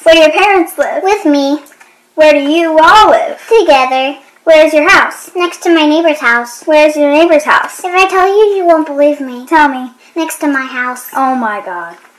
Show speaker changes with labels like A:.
A: Where do your parents live?
B: With me.
A: Where do you all live?
B: Together.
A: Where's your house?
B: Next to my neighbor's house.
A: Where's your neighbor's house?
B: If I tell you, you won't believe me.
A: Tell me.
B: Next to my house.
A: Oh my God.